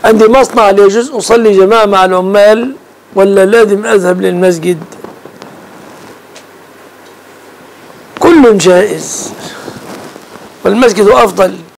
عندي مصنع يجوز أصلي جماعة مع العمال ولا لازم أذهب للمسجد؟ كل جائز والمسجد أفضل.